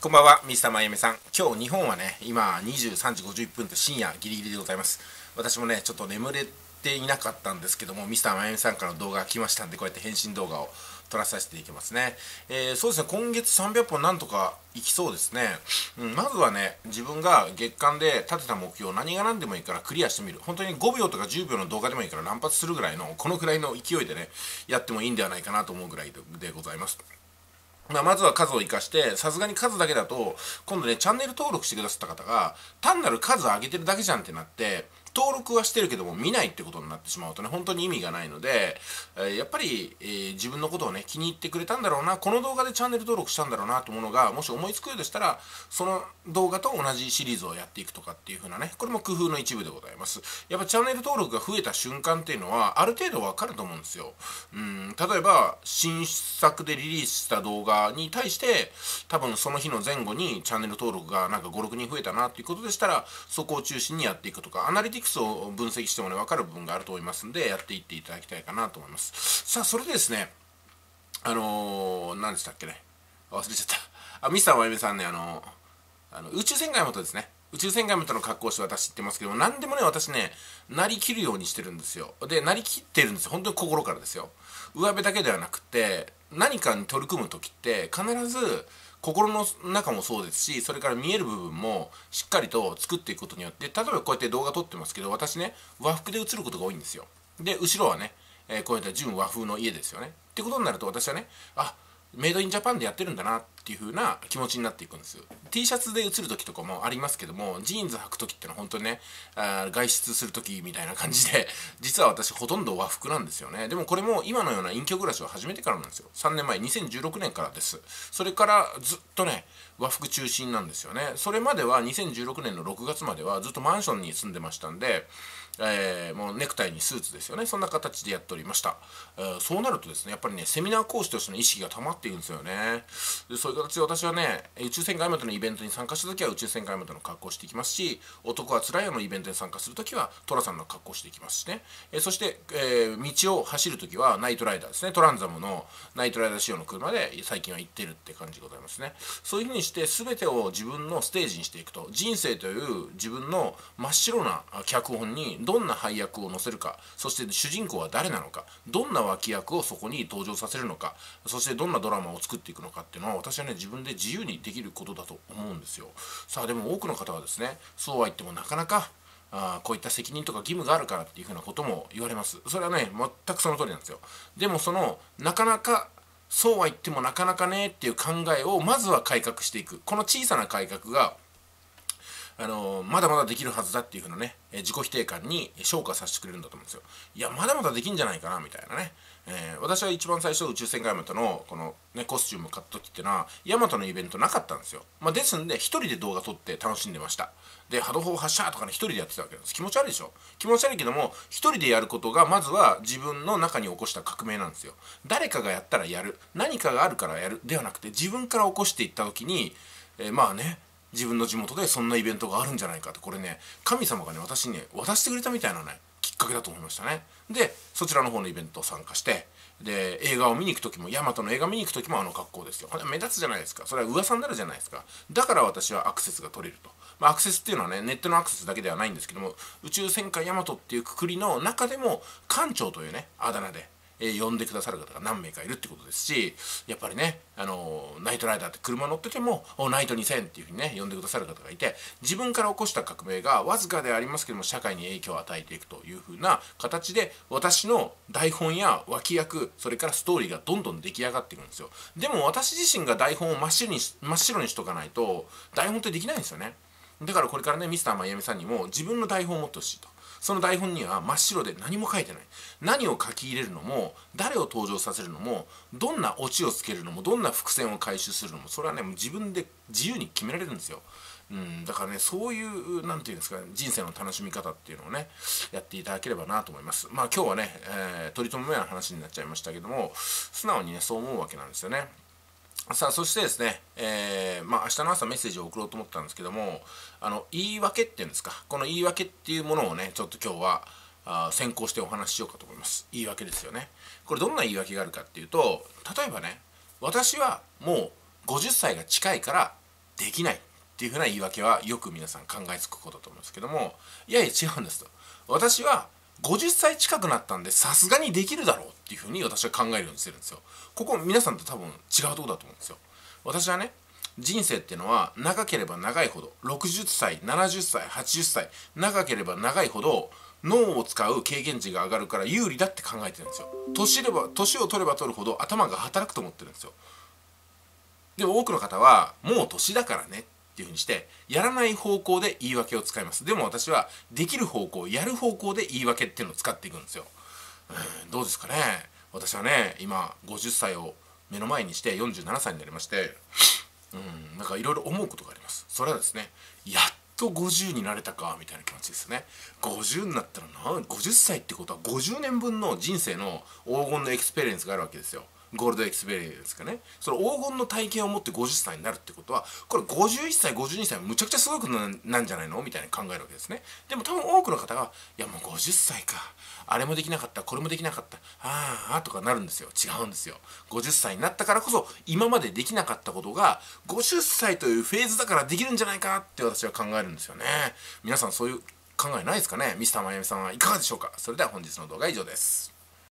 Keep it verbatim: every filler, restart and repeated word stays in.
こんばんは、ミスターまゆめさん。今日日本はね、今にじゅうさんじごじゅういっぷんと深夜ギリギリでございます。私もね、ちょっと眠れていなかったんですけども、ミスターまゆめさんからの動画が来ましたんで、こうやって返信動画を撮らさせていきますね。えー、そうですね、今月さんびゃっぽんなんとかいきそうですね。うん、まずはね、自分が月間で立てた目標、何が何でもいいからクリアしてみる。本当にごびょうとかじゅうびょうの動画でもいいから乱発するぐらいの、このくらいの勢いでね、やってもいいんではないかなと思うぐらいでございます。まあ、まずは数を生かして、さすがに数だけだと、今度ね、チャンネル登録してくださった方が、単なる数を上げてるだけじゃんってなって、登録はしてるけども見ないってことになってしまうとね、本当に意味がないので、えー、やっぱり、えー、自分のことをね、気に入ってくれたんだろうな、この動画でチャンネル登録したんだろうなというものが、もし思いつくようでしたら、その動画と同じシリーズをやっていくとかっていう風なね、これも工夫の一部でございます。やっぱチャンネル登録が増えた瞬間っていうのは、ある程度わかると思うんですよ。うん、例えば、新作でリリースした動画に対して、多分その日の前後にチャンネル登録がなんかご、ろくにん増えたなっていうことでしたら、そこを中心にやっていくとか、アナリティクスを分析してもね、分かる部分があると思いますんで、やっていっていただきたいかなと思います。さあ、それでですね、あのー、何でしたっけね。忘れちゃった。あ、ミスターまゆめさんね、あのー、あの宇宙船外元ですね。宇宙船外元の格好をして私言ってますけど、何でもね、私ね、なりきるようにしてるんですよ。で、なりきってるんですよ。本当に心からですよ。上辺だけではなくて、何かに取り組む時って、必ず、心の中もそうですし、それから見える部分もしっかりと作っていくことによって、例えばこうやって動画撮ってますけど、私ね、和服で映ることが多いんですよ。で、後ろはね、えー、こういった純和風の家ですよね。ってことになると私はね、あ、メイドインジャパンでやってるんだなっていう風な気持ちになっていくんですよ。 T シャツで映る時とかもありますけども、ジーンズ履く時ってのは本当にね、あ外出する時みたいな感じで、実は私ほとんど和服なんですよね。でもこれも今のような隠居暮らしを始めてからなんですよ。さんねんまえ、にせんじゅうろくねんからです。それからずっとね、和服中心なんですよね。それまではにせんじゅうろくねんのろくがつまではずっとマンションに住んでましたんで、えー、もうネクタイにスーツですよね。そんな形でやっておりました。えー、そうなるとですね、やっぱりね、セミナー講師としての意識が溜まっていくんですよね。でそういう形で私はね、宇宙船外元のイベントに参加した時は宇宙船外元の格好をしていきますし、男はつらいよのイベントに参加する時は寅さんの格好をしていきますしね。えー、そして、えー、道を走る時はナイトライダーですね。トランザムのナイトライダー仕様の車で最近は行ってるって感じでございますね。そういうふうにして全てを自分のステージにしていくと、人生という自分の真っ白な脚本にどんな配役を乗せるか、そして主人公は誰なのか、どんな脇役をそこに登場させるのか、そしてどんなドラマを作っていくのかっていうのは、私はね、自分で自由にできることだと思うんですよ。さあでも多くの方はですね、そうは言ってもなかなかあこういった責任とか義務があるからっていうふうなことも言われます。それはね、全くその通りなんですよ。でもそのなかなかそうは言ってもなかなかねっていう考えをまずは改革していく、この小さな改革があのー、まだまだできるはずだっていう風なね、えー、自己否定感に昇華させてくれるんだと思うんですよ。いや、まだまだできんじゃないかなみたいなね。えー、私は一番最初宇宙船ヤマトのこの、ね、コスチュームを買った時っていうのはヤマトのイベントなかったんですよ。まあ、ですんで一人で動画撮って楽しんでました。で波動砲発射とかね、一人でやってたわけです。気持ち悪いでしょ。気持ち悪いけども、一人でやることがまずは自分の中に起こした革命なんですよ。誰かがやったらやる、何かがあるからやるではなくて、自分から起こしていった時に、えー、まあね、自分の地元でそんなイベントがあるんじゃないかと、これね、神様がね、私にね、渡してくれたみたいなね、きっかけだと思いましたね。で、そちらの方のイベントを参加して、で、映画を見に行く時も、ヤマトの映画見に行く時もあの格好ですよ。これ目立つじゃないですか。それは噂になるじゃないですか。だから私はアクセスが取れると。まあ、アクセスっていうのはね、ネットのアクセスだけではないんですけども、宇宙戦艦ヤマトっていうくくりの中でも、艦長というね、あだ名で、えー、呼んでくださる方が何名かいるってことですし、やっぱりね、あのー、ナイトライダーって車乗っててもナイトにせんっていうふうにね呼んでくださる方がいて、自分から起こした革命がわずかでありますけども社会に影響を与えていくというふうな形で、私の台本や脇役、それからストーリーがどんどん出来上がっていくんですよ。でも私自身が台本を真っ白に真っ白にしとかないと台本ってできないんですよね。だからこれからね、ミスターまゆみさんにも自分の台本を持ってほしいと。その台本には真っ白で何も書いてない。何を書き入れるのも、誰を登場させるのも、どんなオチをつけるのも、どんな伏線を回収するのも、それはね、もう自分で自由に決められるんですよ。うん、だからね、そういうなんていうんですか、人生の楽しみ方っていうのをね、やっていただければなと思います。まあ今日はね、えー、取り留めのような話になっちゃいましたけども、素直にね、そう思うわけなんですよね。さあ、そしてですね、えー、まあ明日の朝メッセージを送ろうと思ったんですけども、あの言い訳っていうんですか、この言い訳っていうものをね、ちょっと今日はあ先行してお話ししようかと思います。言い訳ですよね。これどんな言い訳があるかっていうと、例えばね、私はもうごじゅっさいが近いからできないっていうふうな言い訳はよく皆さん考えつくことだと思うんですけども、いやいや違うんですと。私はごじゅっさい近くなったんでさすがにできるだろうっていうふうに私は考えるようにしてるんですよ。ここ皆さんと多分違うところだと思うんですよ。私はね、人生っていうのは長ければ長いほど、ろくじゅっさいななじゅっさいはちじゅっさい長ければ長いほど脳を使う経験値が上がるから有利だって考えてるんですよ。年れば年を取れば取るほど頭が働くと思ってるんですよ。でも多くの方はもう年だからねっていうふうにしてやらない方向で言い訳を使います。でも私はできる方向、やる方向で言い訳っていうのを使っていくんですよ。うん、どうですかね。私はね今ごじゅっさいを目の前にしてよんじゅうななさいになりまして、うん、なんかいろいろ思うことがあります。それはですね、やっとごじゅうになれたかみたいな気持ちですね。ごじゅうになったらな、ごじゅっさいってことはごじゅうねんぶんの人生の黄金のエクスペリエンスがあるわけですよ。ゴールドエクスペリエンスがね、その黄金の体験を持ってごじゅっさいになるってことは、これごじゅういっさいごじゅうにさいむちゃくちゃすごいことなんじゃないのみたいに考えるわけですね。でも多分多くの方が、いやもうごじゅっさいか、あれもできなかった、これもできなかった、ああとかなるんですよ。違うんですよ。ごじゅっさいになったからこそ今までできなかったことがごじゅっさいというフェーズだからできるんじゃないかって私は考えるんですよね。皆さんそういう考えないですかね。ミスターマイアミさんはいかがでしょうか。それでは本日の動画は以上です。